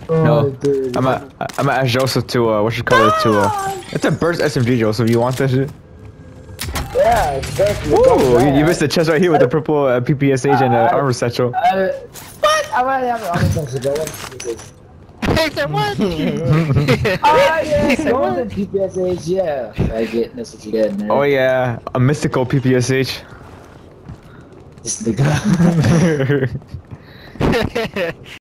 No, dude. I'm gonna ask Joseph to what you call it to it's a burst SMG, Joseph. You want that shit? Yeah, exactly. Ooh, you missed the chest right here with the purple PPSH and armor satchel. What? I already have other things to go with. He said what? Ah, yeah, He said go what? with the PPSH, yeah. I get that's what you get, man. Oh yeah, a mystical PPSH. This nigga.